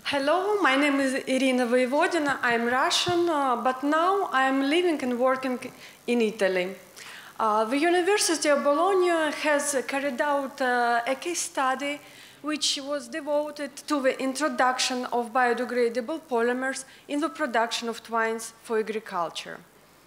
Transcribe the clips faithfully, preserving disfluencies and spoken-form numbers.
Hello, my name is Irina Voivodina. I'm Russian, uh, but now I'm living and working in Italy. Uh, the University of Bologna has carried out uh, a case study which was devoted to the introduction of biodegradable polymers in the production of twines for agriculture.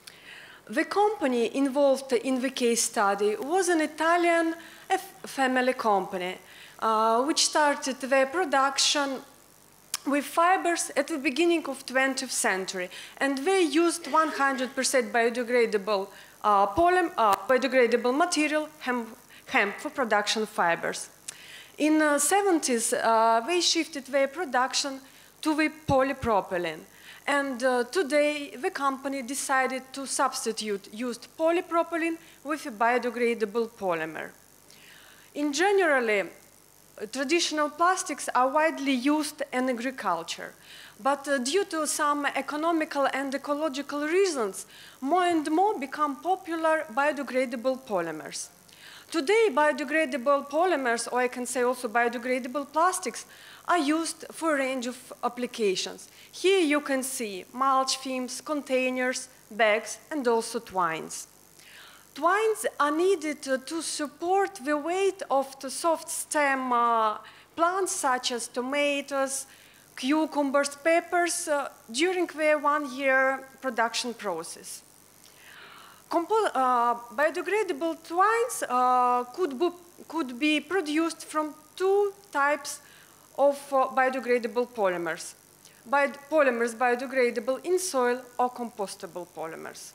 The company involved in the case study was an Italian family company, uh, which started their production with fibers at the beginning of the twentieth century, and they used one hundred percent biodegradable, uh, polym, uh, biodegradable material, hemp, hemp for production fibers. In the seventies, uh, they shifted their production to the polypropylene, and uh, today the company decided to substitute used polypropylene with a biodegradable polymer. In generally, traditional plastics are widely used in agriculture, but uh, due to some economical and ecological reasons, more and more become popular biodegradable polymers. Today, biodegradable polymers, or I can say also biodegradable plastics, are used for a range of applications. Here you can see mulch films, containers, bags, and also twines. Twines are needed uh, to support the weight of the soft stem uh, plants such as tomatoes, cucumbers, peppers uh, during their one-year production process. Compo uh, biodegradable twines uh, could, be, could be produced from two types of uh, biodegradable polymers. Bio polymers biodegradable in soil or compostable polymers.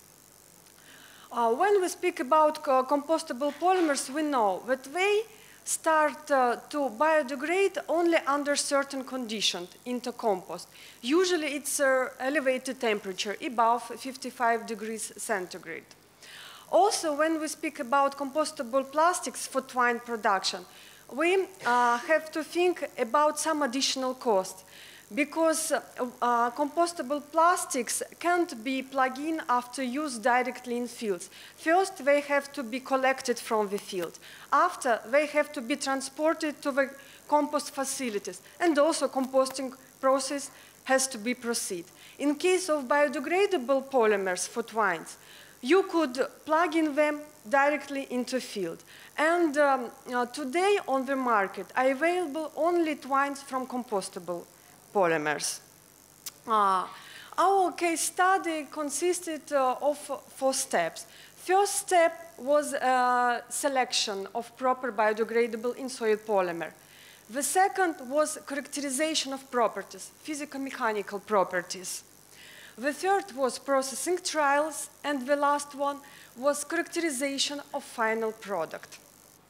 Uh, when we speak about uh, compostable polymers, we know that they start uh, to biodegrade only under certain conditions into compost. Usually it's uh, elevated temperature, above fifty-five degrees centigrade. Also, when we speak about compostable plastics for twine production, we uh, have to think about some additional costs, because uh, uh, compostable plastics can't be plugged in after use directly in fields. First, they have to be collected from the field. After, they have to be transported to the compost facilities, and also composting process has to be proceed. In case of biodegradable polymers for twines, you could plug in them directly into field. And um, uh, today on the market are available only twines from compostable polymers. Uh, our case study consisted uh, of four steps. First step was a selection of proper biodegradable in-soil polymer. The second was characterization of properties, physico-mechanical properties. The third was processing trials, and the last one was characterization of final product.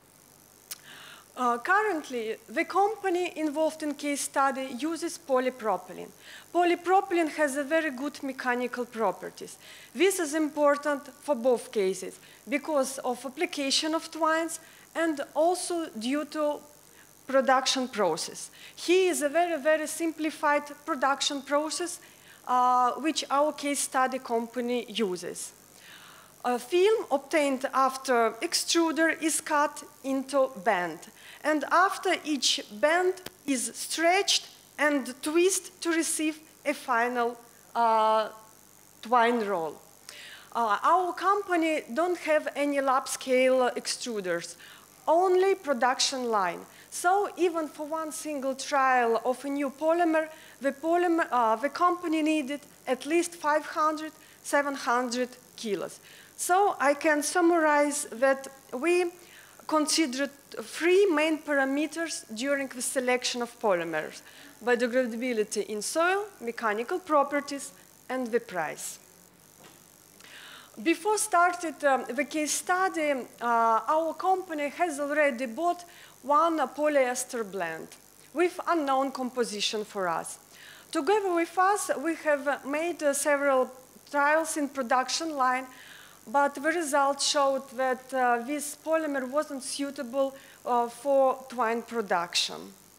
Uh, currently, the company involved in case study uses polypropylene. Polypropylene has a very good mechanical properties. This is important for both cases because of application of twines and also due to production process. Here is a very, very simplified production process uh, which our case study company uses. A film obtained after extruder is cut into band, and after each band is stretched and twisted to receive a final uh, twine roll. Uh, our company don't have any lab scale extruders, only production line. So even for one single trial of a new polymer, the, polymer, uh, the company needed at least five hundred, seven hundred kilos. So I can summarize that we considered three main parameters during the selection of polymers: biodegradability in soil, mechanical properties, and the price. Before started um, the case study, uh, our company has already bought one uh, polyester blend with unknown composition for us. Together with us, we have uh, made uh, several trials in production line, but the results showed that uh, this polymer wasn't suitable uh, for twine production.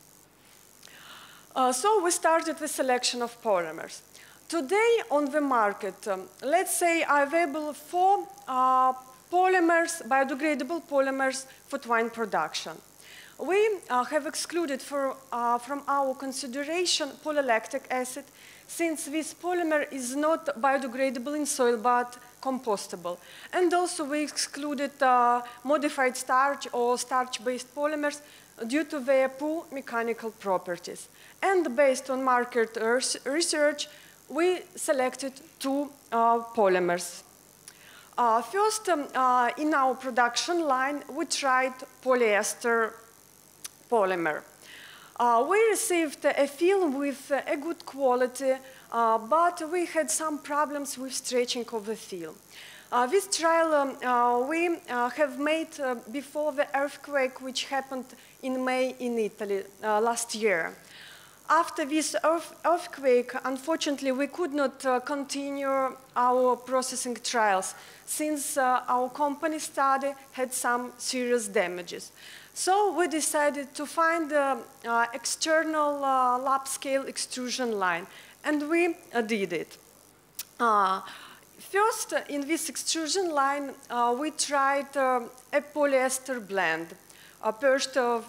Uh, so we started the selection of polymers. Today on the market, um, let's say are available four uh, polymers, biodegradable polymers for twine production. we uh, have excluded for, uh, from our consideration polylactic acid, since this polymer is not biodegradable in soil but compostable. And also we excluded uh, modified starch or starch-based polymers due to their poor mechanical properties. And based on market research, we selected two uh, polymers. Uh, first, um, uh, in our production line, we tried polyester polymer. Uh, we received a film with uh, a good quality, uh, but we had some problems with stretching of the film. Uh, this trial um, uh, we uh, have made uh, before the earthquake which happened in May in Italy uh, last year. After this earth earthquake, unfortunately, we could not uh, continue our processing trials since uh, our company study had some serious damages. So we decided to find an uh, external uh, lab-scale extrusion line, and we uh, did it. Uh, first, uh, in this extrusion line, uh, we tried uh, a polyester blend, uh, first uh,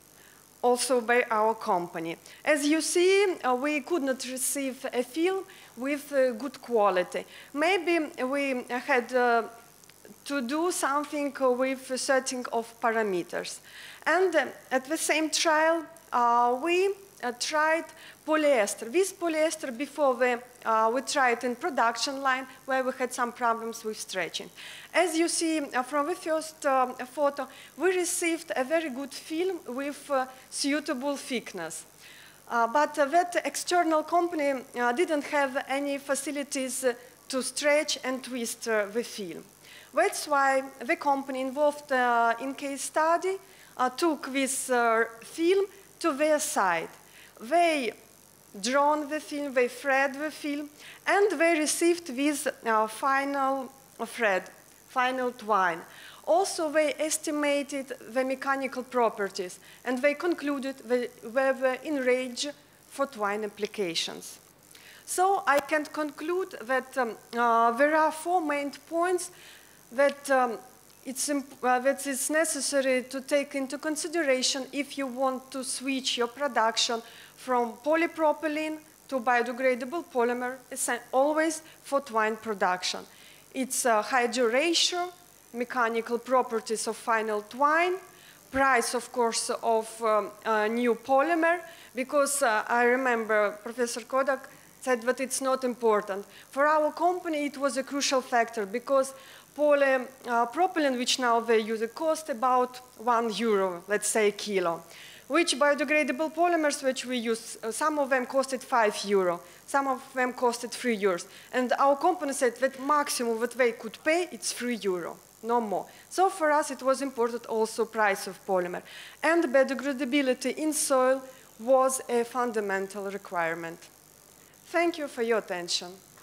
also by our company. As you see, uh, we could not receive a film with uh, good quality. Maybe we had uh, to do something uh, with a setting of parameters. And uh, at the same trial, uh, we uh, tried polyester. This polyester before we, uh, we tried in production line where we had some problems with stretching. As you see uh, from the first uh, photo, we received a very good film with uh, suitable thickness. Uh, but uh, that external company uh, didn't have any facilities uh, to stretch and twist uh, the film. That's why the company involved uh, in case study uh, took this uh, film to their side. They drawn the film, they thread the film, and they received this uh, final thread, final twine. Also, they estimated the mechanical properties, and they concluded they were in range for twine applications. So I can conclude that um, uh, there are four main points that um, it's, uh, that it's necessary to take into consideration if you want to switch your production from polypropylene to biodegradable polymer, always for twine production. It's a hydro ratio, mechanical properties of final twine, price, of course, of um, a new polymer, because uh, I remember Professor Kodak said that it's not important. For our company, it was a crucial factor because polypropylene, uh, which now they use, it cost about one euro, let's say, a kilo. Which biodegradable polymers which we use, uh, some of them costed five euro, some of them costed three euros. And our company said that maximum that they could pay, it's three euro, no more. So for us, it was important also price of polymer. And biodegradability in soil was a fundamental requirement. Thank you for your attention.